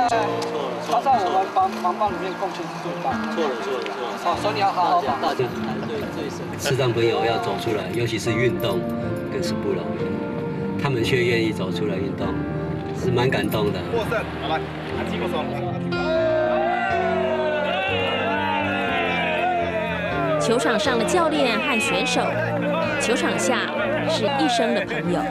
他在我们盲棒里面贡献是最大的。错了。所以你要好好把大家对视障朋友要走出来，尤其是运动，更是不容易。他们却愿意走出来运动，是蛮感动的。 获胜，好吧，击过手。 球场上的教练和选手，球场下是一生的朋友。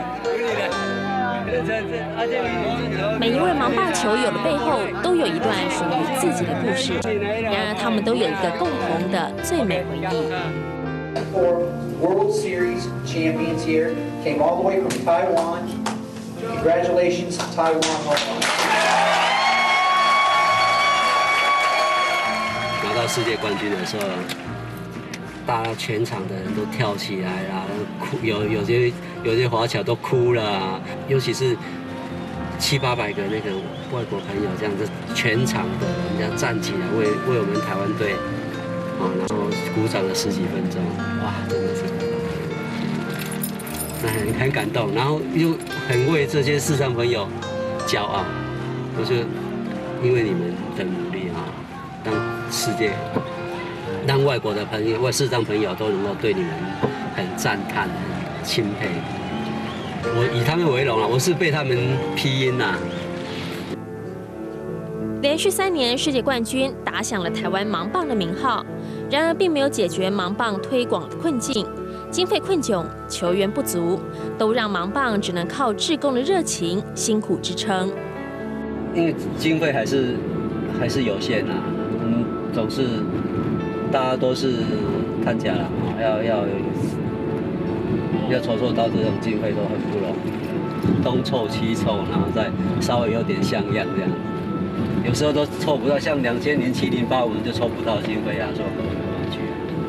每一位盲棒球友的背后都有一段属于自己的故事，然而他们都有一个共同的最美回忆。 World Series champions here came all the way from Taiwan. Congratulations, Taiwan! 拿到世界冠军的时候，大家全场的人都跳起来啦，哭，有些华侨都哭了啊，尤其是700-800个那个外国朋友这样子，全场的人家站起来为我们台湾队啊，然后鼓掌了10几分钟，哇，真的是很感动，然后又很为这些视障朋友骄傲。我觉得因为你们的努力啊，让外国的朋友、视障朋友都能够对你们很赞叹、很钦佩。我以他们为荣啊，我是被他们批音呐。 连续3年世界冠军，打响了台湾盲棒的名号。然而，并没有解决盲棒推广的困境，经费困窘、球员不足，都让盲棒只能靠志工的热情辛苦支撑。 因为经费还是有限啊，总是大家都是看家了，要筹到这种经费都很不容易，东凑西凑，然后再稍微有点像样这样。有时候都凑不到，像2007、08我们就凑不到经费啊，说我们去。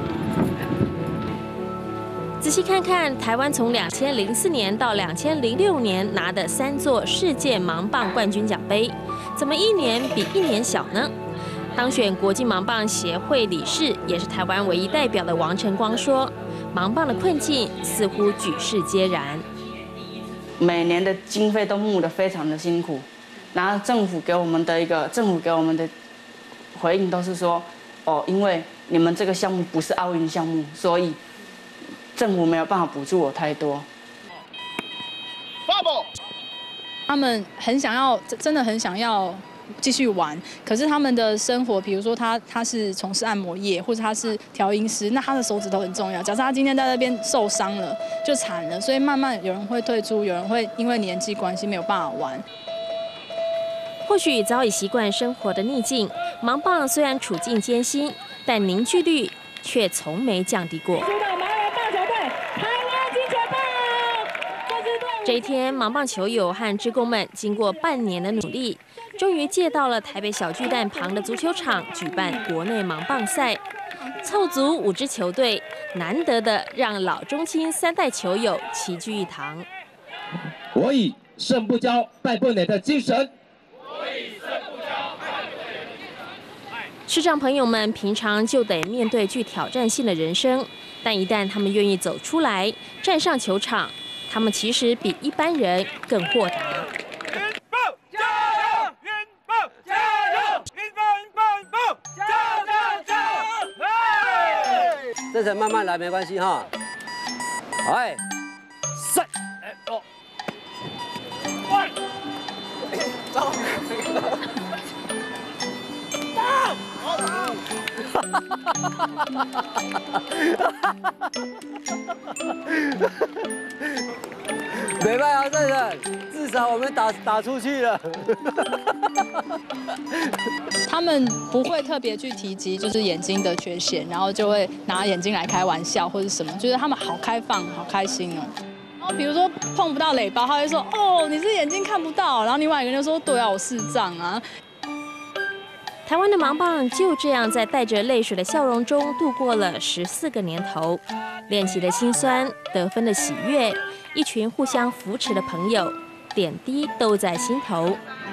仔细看看台湾从2004年到2006年拿的3座世界盲棒冠军奖杯，怎么一年比一年小呢？当选国际盲棒协会理事，也是台湾唯一代表的王晨光说：“盲棒的困境似乎举世皆然。 每年的经费都募得非常的辛苦。”然后政府给我们的回应都是说，因为你们这个项目不是奥运项目，所以政府没有办法补助我太多。 他们很想要，真的很想要继续玩，可是他们的生活，比如说他是从事按摩业，或者他是调音师，那他的手指头很重要。假设他今天在那边受伤了，就惨了，所以慢慢有人会退出，有人会因为年纪关系没有办法玩。 或许早已习惯生活的逆境，盲棒虽然处境艰辛，但凝聚力却从没降低过。这一天，盲棒球友和志工们经过半年的努力，终于借到了台北小巨蛋旁的足球场举办国内盲棒赛，凑足5支球队，难得的让老中青3代球友齐聚一堂。 我以胜不骄、败不馁的精神。 视障朋友们平常就得面对具挑战性的人生，但一旦他们愿意走出来，站上球场，他们其实比一般人更豁达。 这层慢慢来，没关系哈。哎，赛，走。没办法，这个至少我们打出去了。 他们不会特别去提及就是眼睛的缺陷，然后就会拿眼睛来开玩笑或者什么，就是他们好开放、好开心哦。然后比如说碰不到垒包，他会说：“哦，你是眼睛看不到。”然后另外一个人就说：“对啊，我视障啊。” 台湾的盲棒就这样在带着泪水的笑容中度过了14个年头，练习的辛酸，得分的喜悦，一群互相扶持的朋友，点滴都在心头。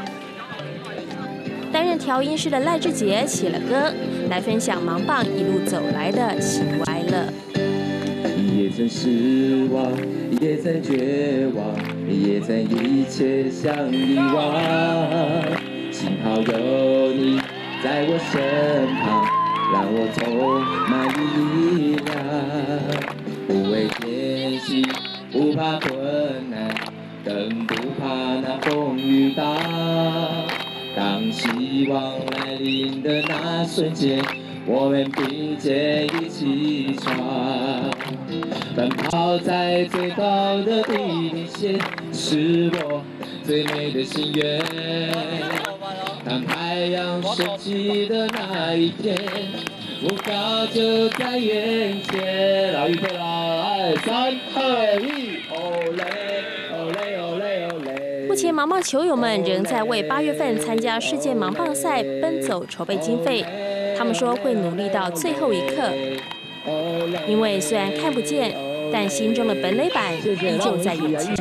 担任调音师的赖志杰写了歌，来分享盲棒一路走来的喜怒哀乐。 也曾失望，也曾绝望，也曾一切想遗忘。 幸好有你在我身旁，让我充满力量。不畏艰辛，不怕困难，更不怕那风雨大。当希望来临的那瞬间，我们并肩一起闯，奔跑在最高的地平线，是我最美的心愿。当太阳升起的那一天，目标就在眼前。老预备了，3、2、1，哦嘞，哦嘞，哦嘞，哦嘞。 目前盲棒球友们仍在为8月份参加世界盲棒赛奔走筹备经费。他们说会努力到最后一刻，因为虽然看不见，但心中的本垒板依旧在眼前。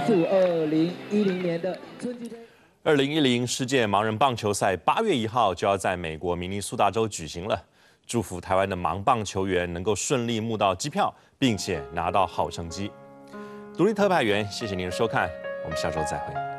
2010世界盲人棒球赛8月1号就要在美国明尼苏达州举行了，祝福台湾的盲棒球员能够顺利募到机票，并且拿到好成绩。独立特派员，谢谢您的收看，我们下周再会。